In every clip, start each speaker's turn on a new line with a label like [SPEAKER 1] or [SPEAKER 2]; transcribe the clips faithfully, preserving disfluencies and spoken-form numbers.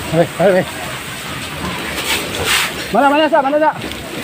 [SPEAKER 1] Oke, oke. Mana mana sa, mana sa?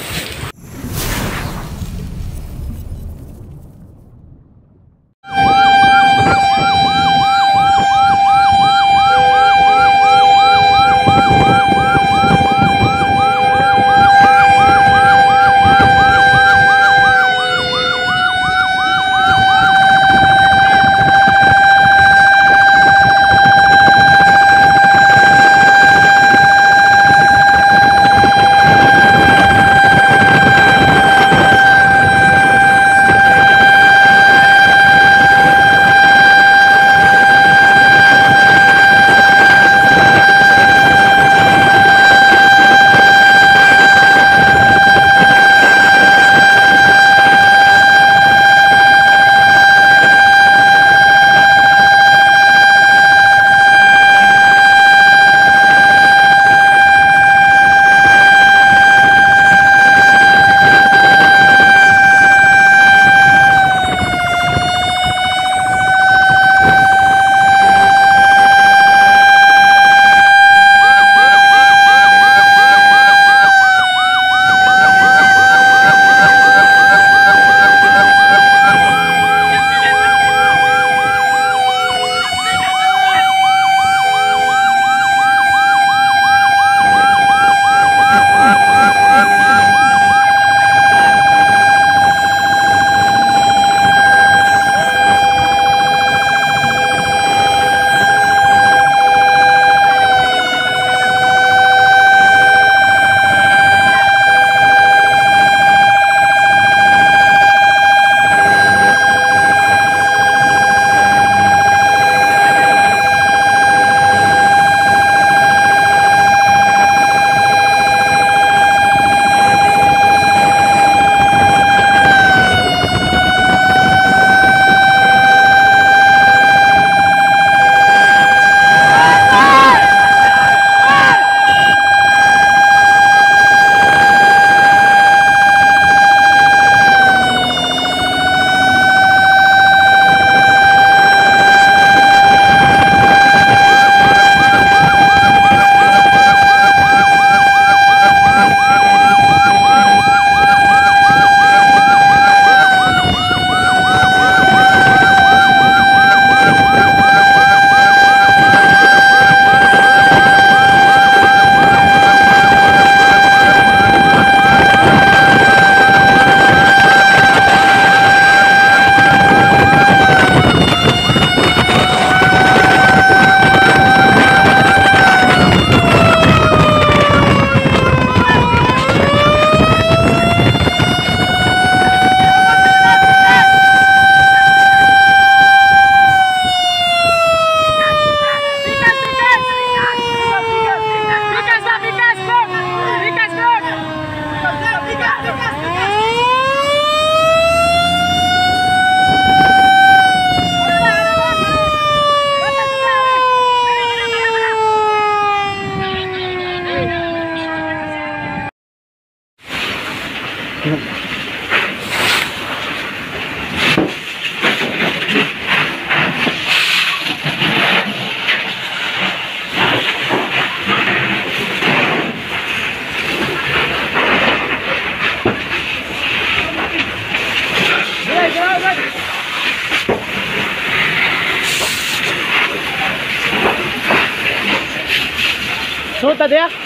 [SPEAKER 2] Suot tadi ya?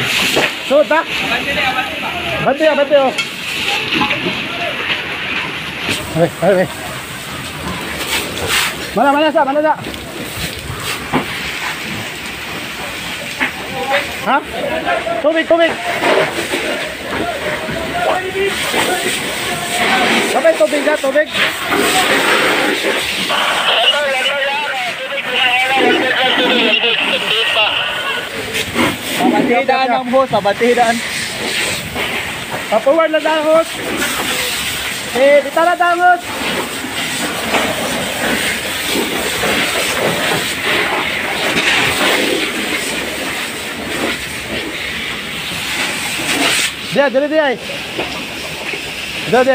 [SPEAKER 2] Suot pak? Bantu ya, bantu ya.
[SPEAKER 1] Oke, oke. Mana mana sa, mana sa?
[SPEAKER 2] Hah? Tubig, tubig. Sampai tubig ya, tubig.
[SPEAKER 3] Sabatidaan ang hose, sabatidaan.
[SPEAKER 2] Papuward lang ang hose. Eh, ditala ang hose. Dia, dia, dia. Dia, dia.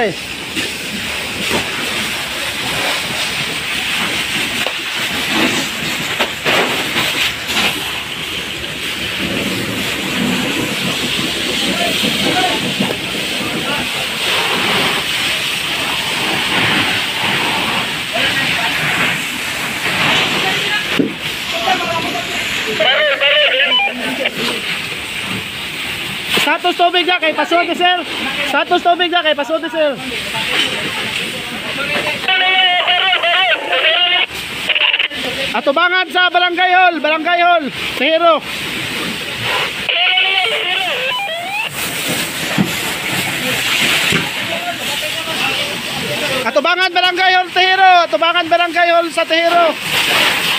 [SPEAKER 2] Status tubig na kay Pasod sir. Status tubig na kay Pasod sir. Atubangan sa Barangay Hall, Barangay Hall, Tehero. Atubangan Barangay Hall, Tehero. Atubangan Barangay Hall sa Tehero.